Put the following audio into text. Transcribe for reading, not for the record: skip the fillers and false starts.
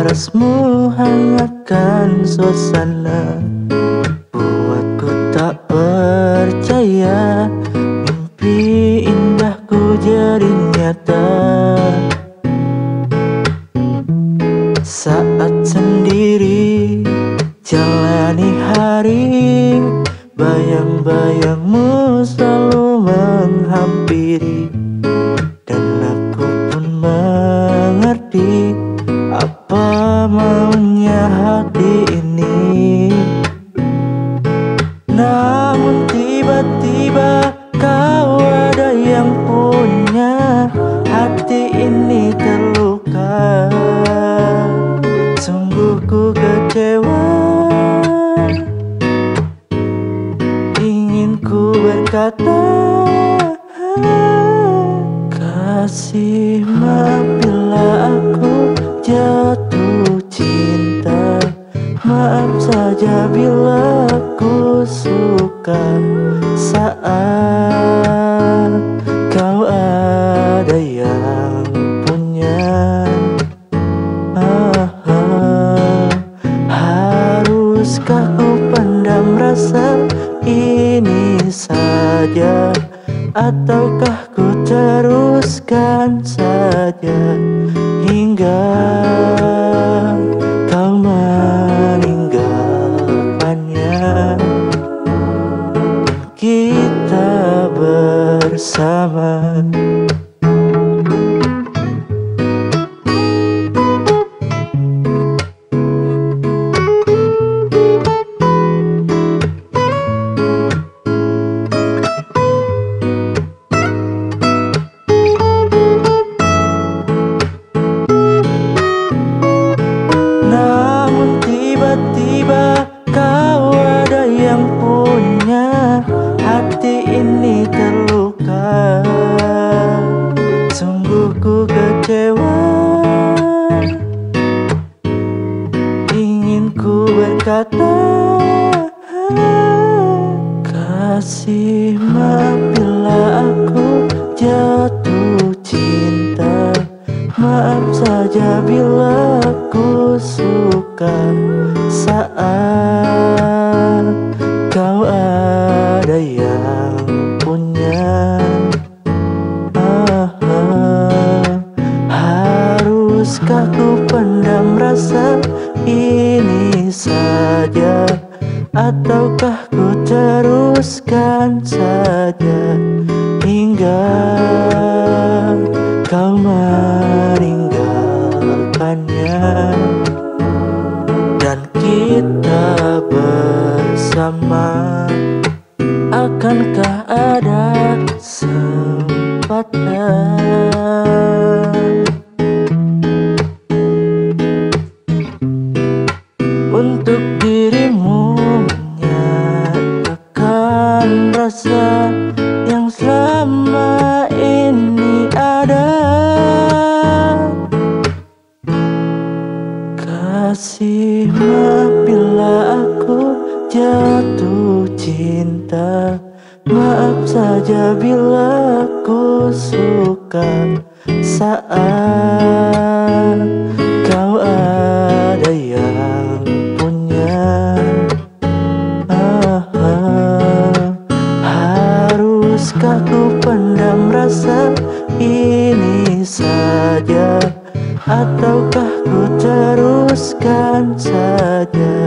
parasmu hangatkan suasana, buatku tak percaya mimpi indahku jadi nyata. Saat sendiri jalani hari, bayang-bayangmu selalu menghampiri, dan aku pun mengerti apa maunya hati ini. Namun tiba-tiba kau ada yang punya hati ini terluka. Sungguh ku kecewa, ingin ku berkata, kasih maaf bila aku jatuh cinta, maaf saja bila aku suka saat kau ada yang punya. Haruskah ku pendam rasa ini saja, ataukah ku teruskan saja hingga kau meninggalkannya, kita bersama. Tiba-tiba kau ada yang punya hati ini terluka. Sungguh ku kecewa, ingin ku berkata, kasih maaf bila aku jatuh cinta, maaf saja bila aku suka saat kau ada yang punya. Haruskah ku pendam rasa ini saja, ataukah ku teruskan saja hingga kau meninggalkannya, dan kita bersama. Akankah ada kesempatan untuk dirimu menyatakan rasa yang selama ini ada? Kasih maaf bila aku jatuh cinta, maaf saja bila aku suka saat kau ada yang punya. Haruskah ku pendam rasa ini saja, ataukah ku teruskan saja